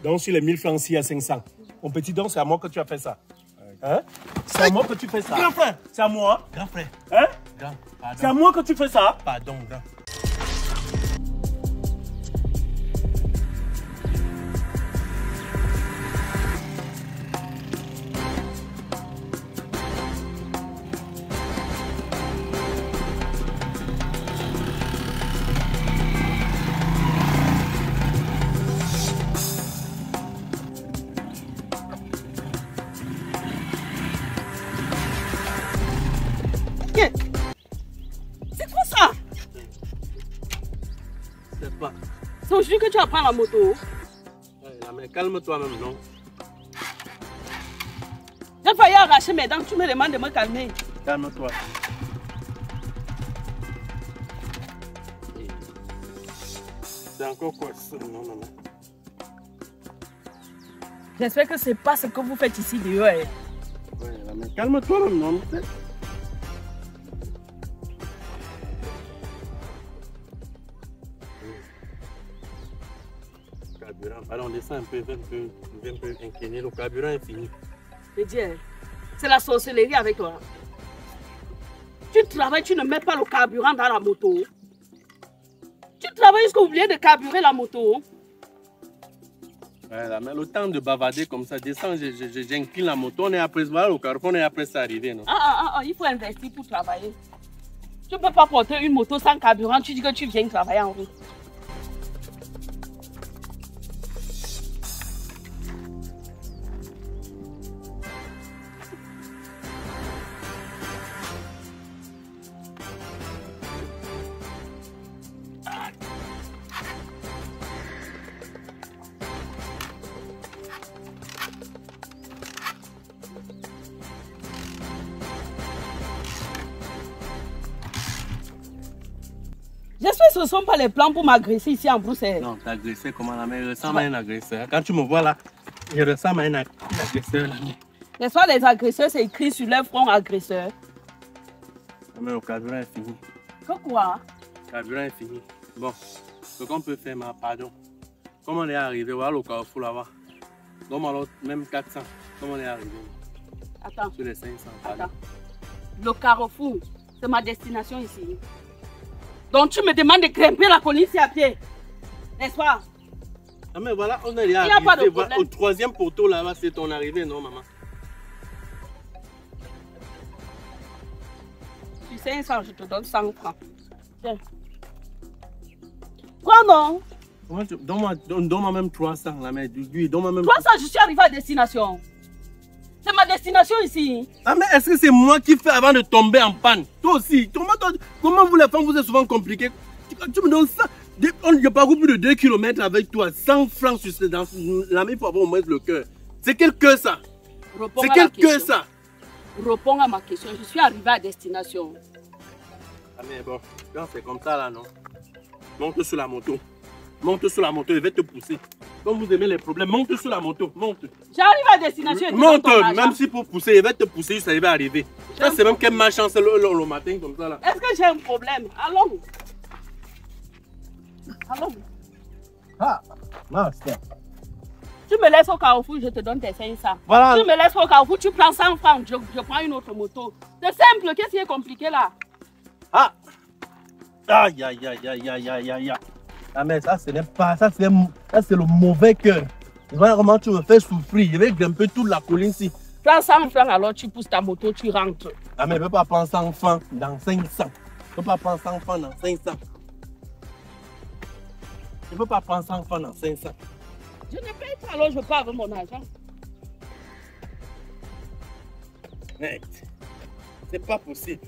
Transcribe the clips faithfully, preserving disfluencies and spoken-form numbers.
Donc sur les mille francs, il y a cinq cents. Mon petit, donc c'est à moi que tu as fait ça. Hein? C'est à moi que tu fais ça. Grand frère, c'est à moi. Grand frère. Hein? Grand, pardon. C'est à moi que tu fais ça. Pardon, grand. C'est quoi ça? C'est pas. C'est aujourd'hui que tu vas prendre la moto. Ouais, mais calme-toi même, non? J'ai failli arracher mes dents, tu me demandes de me calmer. Calme-toi. C'est encore quoi ça? Non, non, non. J'espère que c'est pas ce que vous faites ici dehors. Ouais, mais calme-toi même, non? Carburant. Alors on descend un peu, un peu, un peu incliné. Le carburant est fini. Je dis, c'est la sorcellerie avec toi. Tu travailles, tu ne mets pas le carburant dans la moto. Tu travailles jusqu'à oublier de carburer la moto. Ouais, là, mais le temps de bavarder comme ça, descends, j'incline la moto, on est après, voilà le carrefour, on est après ça arriver, non? Ah, ah, ah, il faut investir pour travailler. Tu ne peux pas porter une moto sans carburant, tu dis que tu viens travailler en route. J'espère que ce ne sont pas les plans pour m'agresser ici en Bruxelles. Non, t'agresser comment la mère ressemble à un agresseur. Quand tu me vois là, je ressemble à un agresseur là. Les soirs, les agresseurs, c'est écrit sur leur front agresseur. Mais le carburant est fini. Que quoi? Le carburant est fini. Bon, ce qu'on peut faire, ma pardon. Comment on est arrivé? Voilà le carrefour là-bas. Donc alors, même quatre cents. Comment on est arrivé? Attends. Sur les cinq cents. Pardon. Attends. Le carrefour, c'est ma destination ici. Donc tu me demandes de grimper la colline ici à pied. N'est-ce pas? Ah mais voilà, on est arrivé. Il n'y a pas de problème. Au troisième poteau là-bas, c'est ton arrivée, non maman? Tu sais ça, je te donne cent francs. Tiens. Prends donc. Donne-moi donne même trois cents là, mais donne-moi même... trois cents, je suis arrivé à destination. C'est ma destination ici. Ah mais est-ce que c'est moi qui fais avant de tomber en panne? Toi aussi. Comment, comment vous les femmes, vous êtes souvent compliqués? Tu, tu me donnes ça. Je parcours plus de deux kilomètres avec toi. cent francs sur ce dans la main, il faut avoir au moins le cœur. C'est quel cœur ça? C'est quel cœur ça? Réponds à ma question. Je suis arrivé à destination. Ah mais bon, c'est comme ça là, non? Monte sur la moto. Monte sur la moto, je vais te pousser. Comme vous aimez les problèmes, monte sur la moto, monte. J'arrive à destination. Et monte, même si pour pousser, je vais te pousser, ça va arriver. Ça, c'est même quelle malchance le, le, le matin comme ça là. Est-ce que j'ai un problème? Allons. Allons. Ah, master. Tu me laisses au carrefour, je te donne tes cinq cents. Voilà. Tu me laisses au carrefour, tu prends cent francs, je, je prends une autre moto. C'est simple, qu'est-ce qui est compliqué là? Ah. Aïe, aïe, aïe, aïe, aïe, aïe, aïe. Ah mais ça, ce n'est pas, ça c'est le mauvais cœur. Voilà comment tu me fais souffrir. Je vais grimper toute la colline ici. Prends cent francs alors tu pousses ta moto, tu rentres. Ah mais je ne peux pas prendre cent francs dans cinq cents. Je ne peux pas prendre cent francs dans cinq cents. Je ne peux pas prendre cent francs dans cinq cents. Je ne paye pas alors je pars avec mon argent. Mec, c'est pas possible.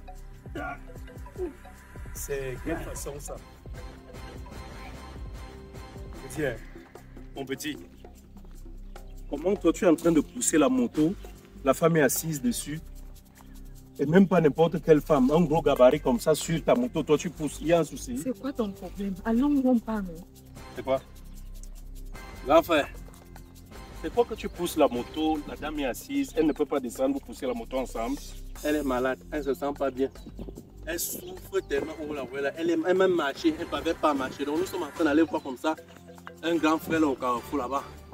C'est quelle façon ça? Tiens, mon petit, comment toi tu es en train de pousser la moto, la femme est assise dessus, et même pas n'importe quelle femme, un gros gabarit comme ça sur ta moto, toi tu pousses, il y a un souci? C'est quoi ton problème? Allons, on parle. C'est quoi? Grand frère, c'est quoi que tu pousses la moto, la dame est assise, elle ne peut pas descendre, vous poussez la moto ensemble? Elle est malade, elle ne se sent pas bien. Elle souffre tellement, on la voit là, elle aime même marcher, elle ne pouvait pas marcher. Donc nous sommes en train d'aller voir comme ça un grand frère là au carrefour là-bas.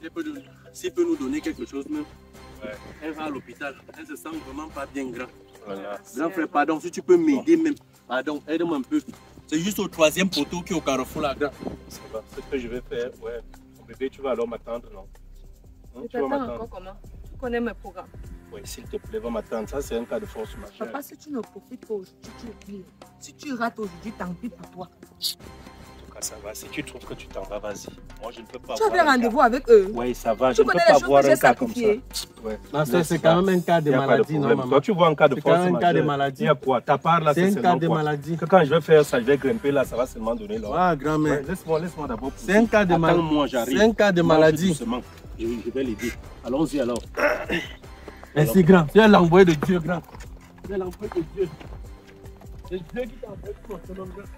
S'il peut, nous- s'il peut nous donner quelque chose même, Ouais. elle va à l'hôpital. Elle se sent vraiment pas bien grand. Voilà. Grand frère, pardon, si tu peux m'aider même. Pardon, aide-moi un peu. C'est juste au troisième poteau qui est au carrefour là. Grand. Ça va. Ce que je vais faire, ouais. Mon bébé, tu vas alors m'attendre, non? Hein, Je tu vas t'attends m'attendre. encore comment? Tu connais mes programmes. Oui, s'il te plaît, va m'attendre. Ça, c'est un cas de force majeure. Papa, si tu ne profites pas aujourd'hui, tu oublies. Si tu rates aujourd'hui, tant pis pour toi. En tout cas, ça va. Si tu trouves que tu t'en vas, vas-y. Moi, je ne peux pas Tu voir avais un cas. rendez-vous avec eux. Oui, ça va. Tu Je ne peux connais pas les choses voir que un j'ai cas comme ça. sacrifiées. Ouais. Ma soeur, Laisse c'est ça. quand même un cas de Y a pas maladie, non, problème. maman? Toi, tu vois un cas de C'est force quand même un cas de majeure. maladie. Il y a quoi? Ta part là, C'est c'est un seulement cas de quoi? maladie. Que quand je vais faire ça, je vais grimper là, ça va seulement donner l'ordre. Ah, grand-mère. Ouais, laisse-moi, laisse-moi d'abord. C'est un cas de maladie. Attends-moi, j'arrive. C'est un cas de Mange maladie. doucement. Je, je vais l'aider. Allons-y alors. Merci, grand. Tu es l'envoyé de Dieu, grand. Tu es l'envoyé de Dieu. C'est Dieu qui t'a envoyé pour ton nom, grand.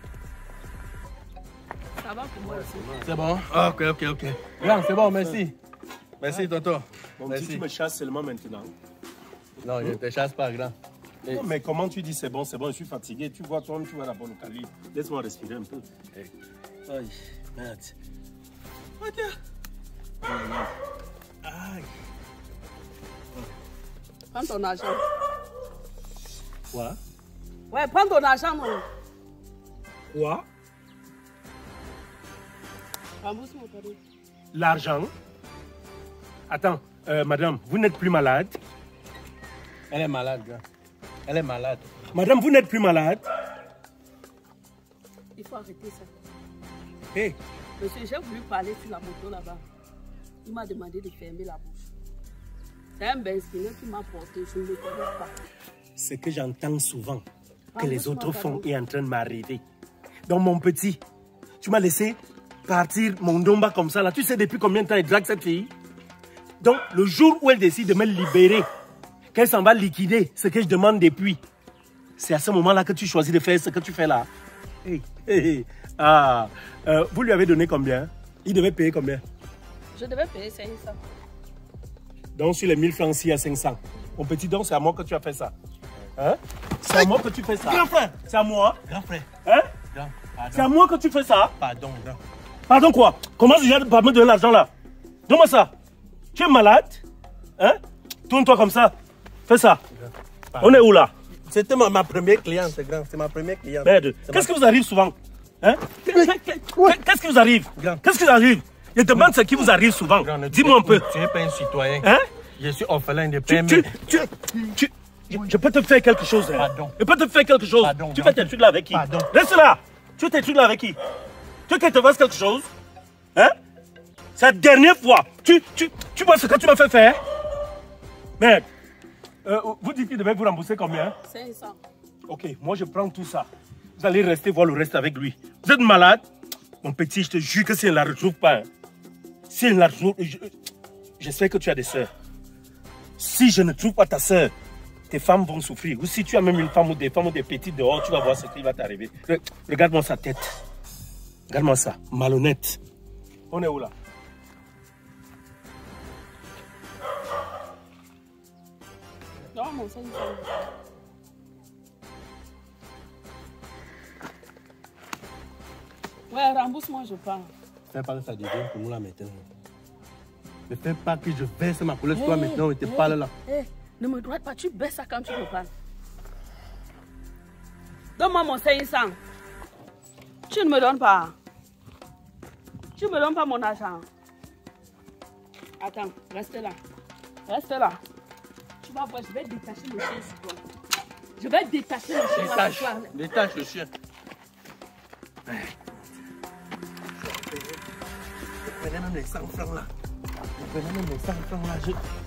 Ça va pour moi aussi. C'est bon? Ah, ok, ok, ok. Grand, c'est bon, merci. Merci, tonton. Mon Merci. petit, tu me chasses seulement maintenant. Non, je ne te chasse pas, grand. Et- Non, mais comment tu dis c'est bon, c'est bon, je suis fatigué. Tu vois, toi, tu vois la bonne calibre. Laisse-moi respirer un peu. Hey. Aïe, merde. Ok. Aïe. Prends ton argent. Quoi? Ouais, prends ton argent, non. Quoi? Rembourse-moi, pardon. L'argent? Attends, euh, madame, vous n'êtes plus malade? Elle est malade, grand. Elle est malade. Madame, vous n'êtes plus malade? Il faut arrêter ça. Hé, Monsieur, j'ai voulu parler sur la moto là-bas. Il m'a demandé de fermer la bouche. C'est un benzineur qui m'a porté, je ne le connais pas. ce que j'entends souvent, que Ah, les laisse-moi autres font pardon. est en train de m'arriver. Donc, mon petit, tu m'as laissé partir mon domba comme ça, là. Tu sais depuis combien de temps il drague cette fille? Donc, le jour où elle décide de me libérer, qu'elle s'en va liquider ce que je demande depuis, c'est à ce moment-là que tu choisis de faire ce que tu fais là. Hey, hey, hey. Ah, euh, vous lui avez donné combien? Il devait payer combien? Je devais payer cinq cents. Donc, sur les mille francs, il y a cinq cents. Mon petit, donc, c'est à moi que tu as fait ça. Hein? C'est à moi que tu fais ça. Grand frère. C'est à moi. Grand frère. Hein? Grand, C'est à pardon. moi que tu fais ça. Pardon, grand. Pardon quoi? Comment déjà par me donner l'argent là? Donne-moi ça. Tu es malade? Hein? Tourne-toi comme ça. Fais ça. Pardon. On est où là? C'était ma, ma première cliente, grand. C'est ma première cliente. Merde. C'est Qu'est-ce ma- qui vous arrive souvent? Hein? Qu'est-ce qui vous arrive? Grand. Qu'est-ce qui vous arrive? Je demande ce qui vous arrive souvent. Grand, ne- Dis-moi un peu. Tu n'es pas un citoyen. Hein? Je suis orphelin de Tu, père. tu, tu, tu- je, je peux te faire quelque chose. Hein? Pardon. Je peux te faire quelque chose. Pardon, Tu grand. fais tes trucs là avec qui? Pardon. Reste là. Tu fais tes trucs là avec qui? Tu veux que je te fasse quelque chose? Hein? C'est la dernière fois. Tu, tu, tu vois ce que tu m'as fait faire? Merde. Euh, vous dites qu'il devait vous rembourser combien? cinq cents. Ok, moi je prends tout ça. Vous allez rester voir le reste avec lui. Vous êtes malade? Mon petit, je te jure que si elle ne la retrouve pas, hein, si elle ne la retrouve, je- j'espère que tu as des sœurs. Si je ne trouve pas ta sœur, tes femmes vont souffrir. Ou si tu as même une femme ou des femmes ou des petites dehors, tu vas voir ce qui va t'arriver. Re- Regarde-moi sa tête. Regarde-moi ça, malhonnête. On est où là? Non, mon cinq cents. Ouais, rembourse-moi, je pars. Fais pas que ça devienne pour nous là maintenant. Ne fais pas que je verse ma couleur sur toi maintenant et te parle là. Hé, ne me droite pas, tu baisses ça quand tu me parles. Donne-moi mon cinq cents. Tu ne me donnes pas. Tu ne me donnes pas mon argent. Attends, reste là. Reste là. Tu vas voir, je vais détacher le chien sur toi. Je vais détacher le chien sur Détache, toi. détache le chien. Je prenais même les cent francs là. Je prenais même les cent francs là. Je...